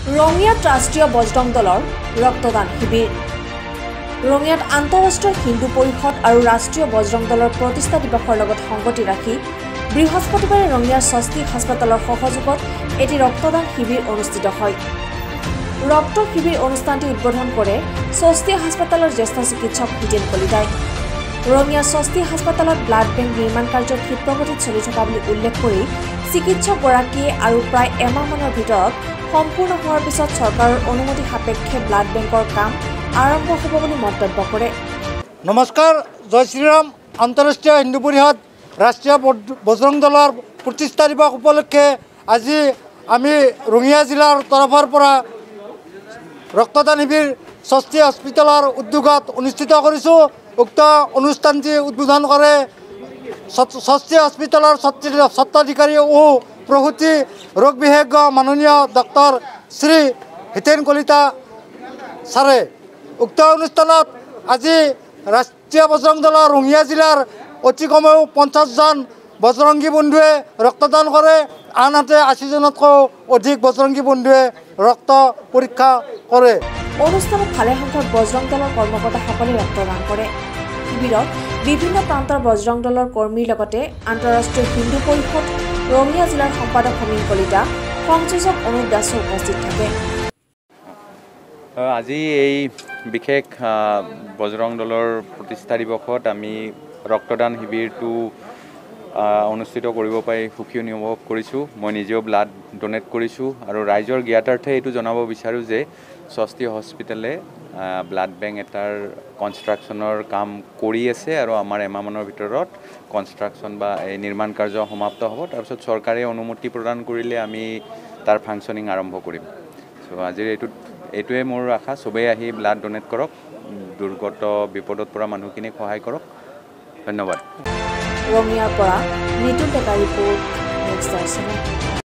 ৰঙিয়াত ৰাষ্ট্ৰীয় বজৰং দলৰ ৰক্তদান শিবিৰ। ৰঙিয়াত আন্তঃৰাষ্ট্ৰীয় হিন্দু পৰিষদ আৰু ৰাষ্ট্ৰীয় বজৰং দলৰ প্ৰতিষ্ঠা দিৱসৰ লগত সংগতি ৰাখি বৃহস্পতিবাৰে ৰঙিয়াৰ স্বস্তি হাস্পতালৰ সহযোগত এটি ৰক্তদান শিবিৰ অনুষ্ঠিত হয়। ৰক্ত শিবিৰ অনুষ্ঠানটি উদ্বোধন কৰে স্বস্তি হাস্পতালৰ জ্যেষ্ঠ চিকিৎসক হিতেন কলিতাই। ৰঙিয়া স্বস্তি হাস্পতালত ব্লাড বেংক নিৰ্মাণ কাৰ্য ক্ষিপ্ৰগতিত চলি থকা বুলি উল্লেখ কৰি চিকিৎসকগৰাকীয়ে আৰু প্ৰায় এমাহমানৰ ভিতৰত সম্পূৰ্ণ হোৱাৰ পিছত চৰকাৰৰ অনুমতি সাপেক্ষে ব্লাড বেংকৰ কাম আৰম্ভ হ'ব বুলি মন্তব্য কৰে। নমস্কাৰ, জয় শ্ৰীৰাম। আন্তঃৰাষ্ট্ৰীয় হিন্দু পৰিষদ ৰাষ্ট্ৰীয় বজৰং দলৰ প্ৰতিষ্ঠা দিৱস উপলক্ষে আজি আমি ৰঙিয়া জিলাৰ তৰফৰ পৰা ৰক্তদান শিবিৰ স্বস্তি হস্পিটেলৰ উদ্যোগত অনুষ্ঠিত কৰিছোঁ। উক্ত অনুষ্ঠানটি উদ্বোধন কৰে স্বস্তি হস্পিটেলৰ স্বত্বাধিকাৰী ও প্ৰসূতি ৰোগ বিশেষজ্ঞ মাননীয় ডক্টৰ শ্ৰী হিতেন কলিতা ছাৰে। উক্ত অনুষ্ঠানত আজি ৰাষ্ট্ৰীয় বজৰং দলৰ ৰঙিয়া জিলাৰ অতি কমেও 50জন বজৰংগী বন্ধুৱে ৰক্তদান কৰে। আনহাতে 80জনতকৈ অধিক বজৰংগী বন্ধুৱে ৰক্ত পৰীক্ষা কৰে। অনুষ্ঠানত ভালেসংখ্যক বজৰং দলৰ কৰ্মকৰ্তাসকলে ৰক্তদান কৰে। শিবিৰত বিভিন্ন প্ৰান্তৰ বজৰং দলৰ কৰ্মীৰ লগতে আন্তঃৰাষ্ট্ৰীয় হিন্দু পৰিষদ ৰঙিয়া জিলাৰ সম্পাদক সমীৰ কলিতা, সংযোজক অনুপ দাসো উপস্থিত থাকে। আজি এই বিশেষ বজৰং দলৰ প্ৰতিষ্ঠা দিৱসত আমি ৰক্তদান শিবিৰটো অনুষ্ঠিত কৰিব পাৰি সুখী অনুভৱ কৰিছোঁ। মই নিজেও ব্লাড ডনেট কৰিছোঁ আৰু ৰাইজৰ জ্ঞাতাৰ্থে এইটো জনাব বিচাৰোঁ যে স্বস্তি হস্পিটেলে ব্লাড বেংক এটাৰ কনষ্ট্ৰাকশ্যনৰ কাম কৰি আছে আৰু আমাৰ এমাহমানৰ ভিতৰত কনষ্ট্ৰাকশ্যন বা এই নিৰ্মাণ কাৰ্য সমাপ্ত হ'ব। তাৰপিছত চৰকাৰে অনুমতি প্ৰদান কৰিলে আমি তাৰ ফাংচনিং আৰম্ভ কৰিম। চ' আজিৰ এইটোৱে মোৰ আশা, চবেই আহি ব্লাড ডনেট কৰক, দুৰ্গত বিপদত পৰা মানুহখিনিক সহায় কৰক। ধন্যবাদ। ৰঙিয়াৰ পৰা Nitul Deka report, next time.